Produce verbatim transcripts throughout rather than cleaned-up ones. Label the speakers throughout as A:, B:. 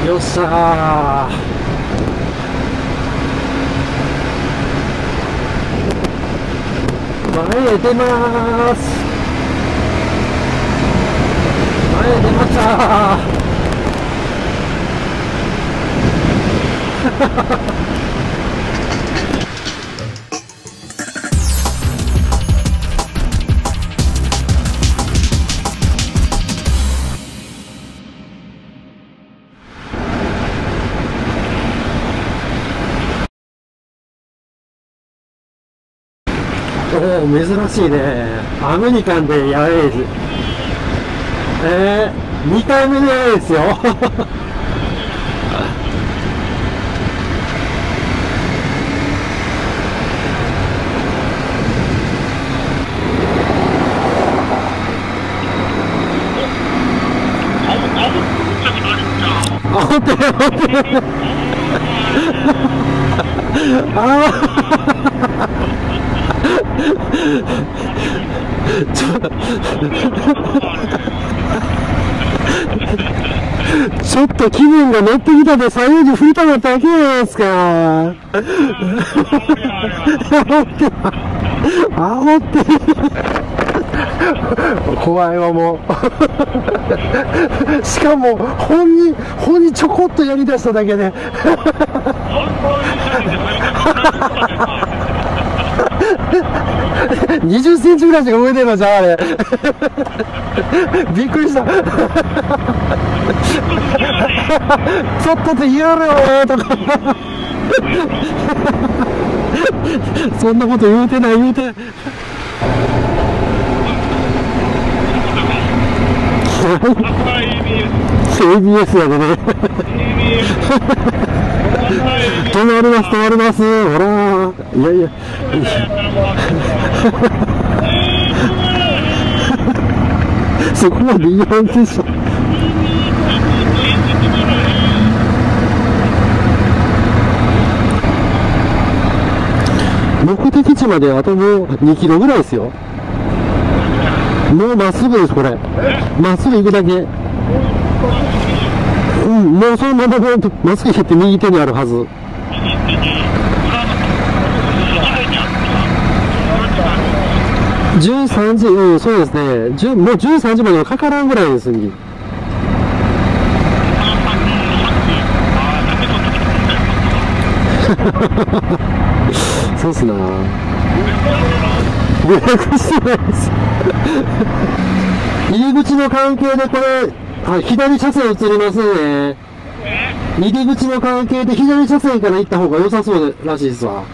A: よっしゃー。前へ出まーす。前へ出ましたー。おお、珍しいね。アメリカンでヤエーズ。えー、にかいめのヤエーですよ。あ、ほってるほってる。ああ。ちょちょっと気分が乗ってきたで左右に振りたかっただけじゃないですか。煽って怖いわもう。しかも本に本にちょこっとやりだしただけで。にじゅっセンチぐらいしか動いてるのじゃあれ。びっくりした。ちょっとで言うよとか。そんなこと言うてない言うて。エービーエス やでね。止まります止まります。ほらいやいやそこまで言わんでしょ。目的地まであともうにキロぐらいですよ。もうまっすぐです。これまっすぐ行くだけ。うん、もうそのまままっすぐ行って右手にあるはず。じゅうさんじ、うん、そうですね。もうじゅうさんじまではかからんぐらいですに。そうっすな。予約してないです。入り口の関係でこれ、はい、左車線映りますね。入り口の関係で左車線から行った方が良さそうらしいですわ。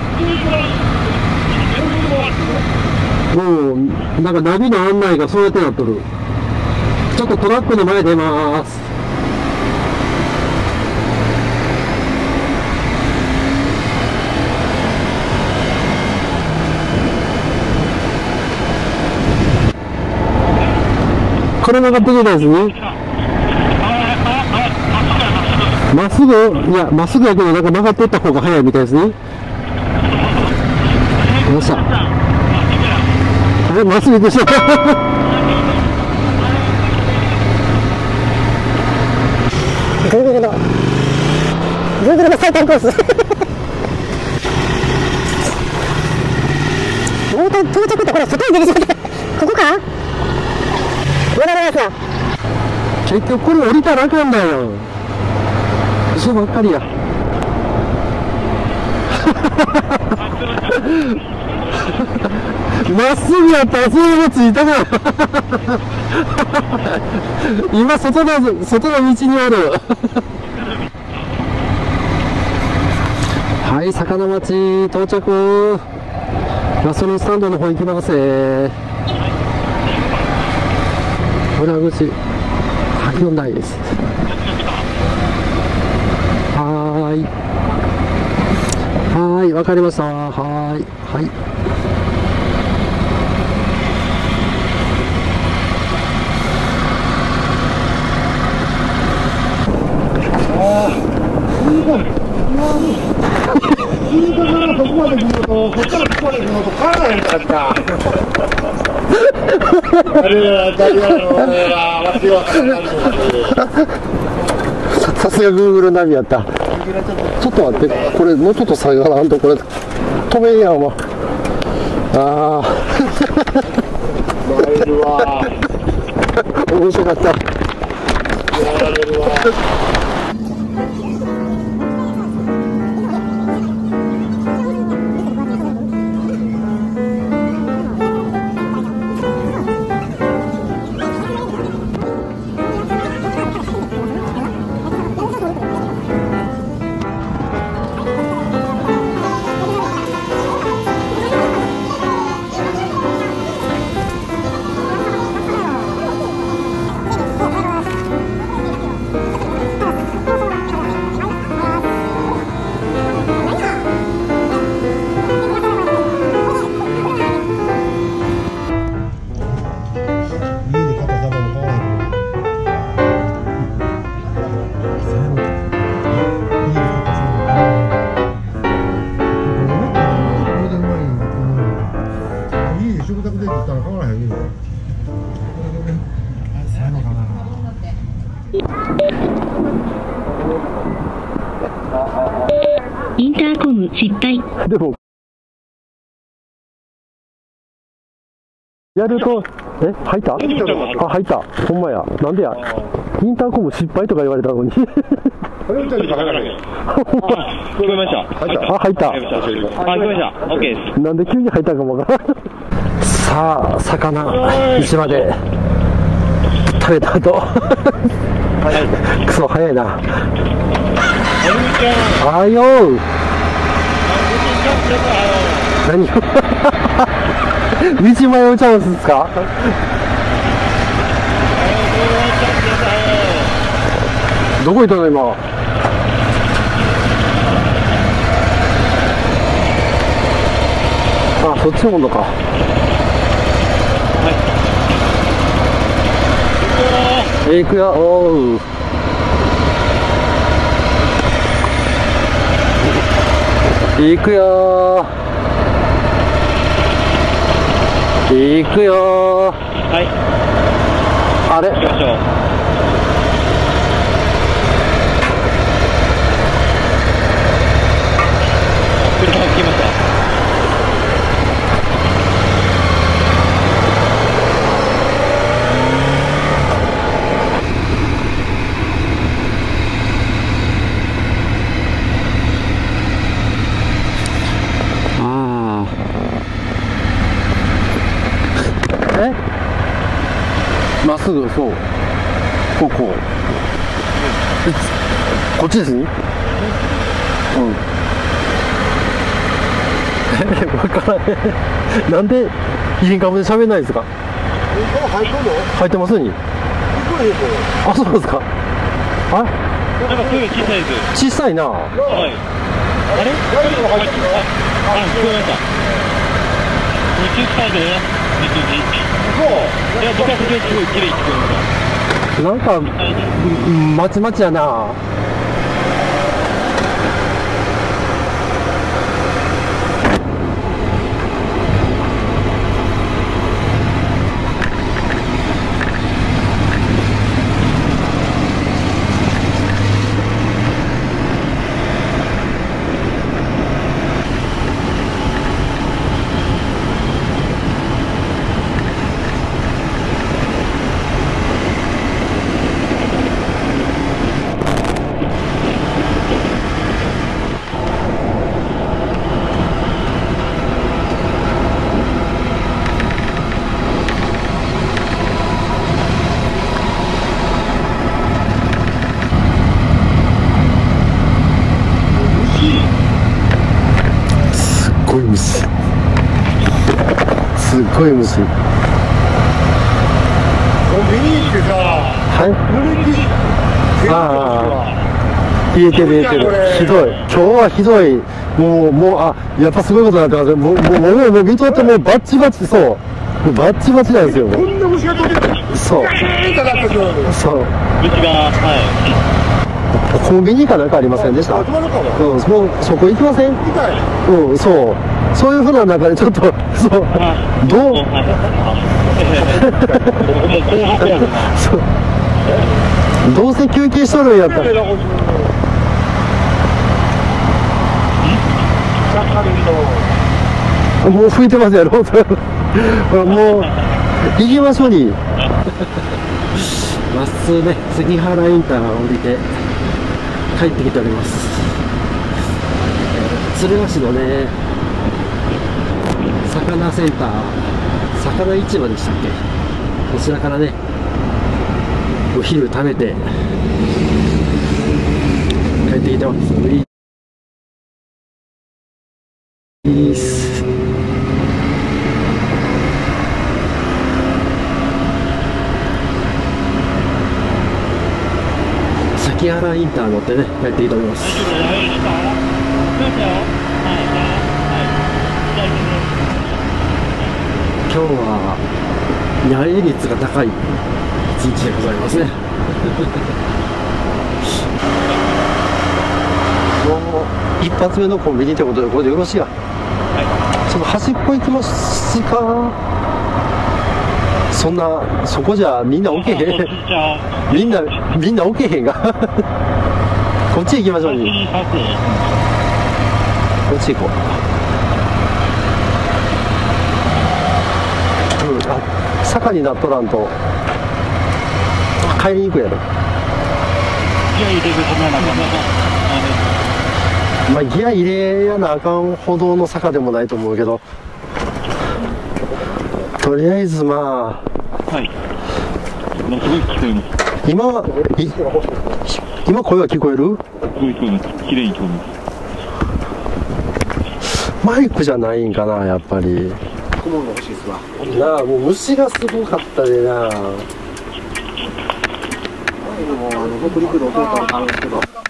A: もう、なんかナビの案内がそうやってなっとる。ちょっとトラックの前出まーす。これ曲がってきたですね。まっすぐ、いや、まっすぐやけど、なんか曲がっていった方が早いみたいですね。よっしゃ。あれ、まっすぐでしょ。Google の Google の最短コース。もう到着ってこれ外に出てしまった。ここか？結局これ降りたらあかんだよ。嘘ばっかりや。まっすぐやったらそれがついたから。今外の外の道にある。はい、魚町到着。ガソリンスタンドの方行きますね。裏口よんだいです。はーいはーい、わかりました。はーいはい。ああ、いいかいいかからそこまで来ると、こっからここまで来ると帰らへんかった。あれは誰やろうな、わしは。 さすが Google ナビやった。ちょっと待って、これもうちょっと下がらんと、これ止めんやんわ。ああ面白かった。
B: インターコム失敗。
A: でもやると、え、入った？あ、入った。ほんまや。なんでや。インターコム失敗とか言われたのに。
C: 聞こえました。
A: 入った。あ、入った。
C: あ、聞こえました。オッケーです。
A: なんで急に入ったかもわからん。さあ、魚、市場で食べた後。クソ、早いな。あよー。何道迷うチャンスですか？どこ行ったの今？あ、そっちの温度か。はい、行くよ。おう。行くよー。行くよー。
C: はい。
A: あれ？
C: 行きましょう。車が来ました。
A: まっすぐ、そう。こう、こう。こっちですね。うん。え、わからない。なんで、ヒリンカムで喋んないんですか？
D: 入ってるの？
A: 入ってますに。あ、そうですか。あれ？
C: なんか声小さいです。
A: 小さいな。
C: はい。あれ？あ、聞こえました。にじゅっさいでね。にじゅういち。そう。いや、僕はすごい綺麗に聞こえました。
A: なんか、まちまちやな。すっごい虫。すっごい虫。
D: 見に行ってさ、
A: はい。
D: 濡れて、
A: ああ、言えてる言えてる。ひどい。今日はひどい。もう、もう、あ、やっぱすごいことになってます。もう、もう、もう、もう、見とってもうバッチバチ、そう。もうバッチバチなんですよ。
D: こんな虫が飛んでる。
A: そう。そう。
C: 虫が、はい。
A: コンビニかなんかありませんでした？うん、もうそこ行きません？うん、そう。そういうふうな中でちょっと、そう。どう？そう。 どうせ休憩しとるんやったら。もう吹いてますやろ。ほらもう行きましょうに。まっすぐね、関原インター降りて帰ってきております。鶴ヶ市のね、魚センター、魚市場でしたっけ、こちらからね、お昼食べて帰ってきてます。いいっす。関原インター乗ってね、帰ってきております。今日は野営率が高い一日でございますね。もう一発目のコンビニってことでこれでよろしいや。ちょっと端っこ行きますか。そんなそこじゃみんな置けへん。みんなみんな置けへんが。こっち行きましょうに。こっち行こう。うん、あ、坂になっとらんと帰りに行くやろ。まあギア入れやなあかんほどの坂でもないと思うけど、とりあえずまあ、はい、もうすごい聞こえます。今い今声は聞こえる？すごい聞こえます。綺麗に聞こえます。マイクじゃないんかな、やっぱり。雲が欲しいっすわ。なあ、もう虫がすごかったでな。前にもあの北陸で弟があるんですけど。